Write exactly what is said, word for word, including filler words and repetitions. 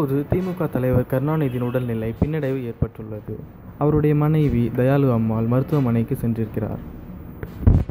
தற்போது திமுக தலைவர் கருணாநிதியின் உடல்நிலை பின்னடைவு ஏற்பட்டுள்ளது. அவருடைய மனைவி தயாளு அம்மாள் மருத்துவமனைக்கு சென்றிருக்கிறார்.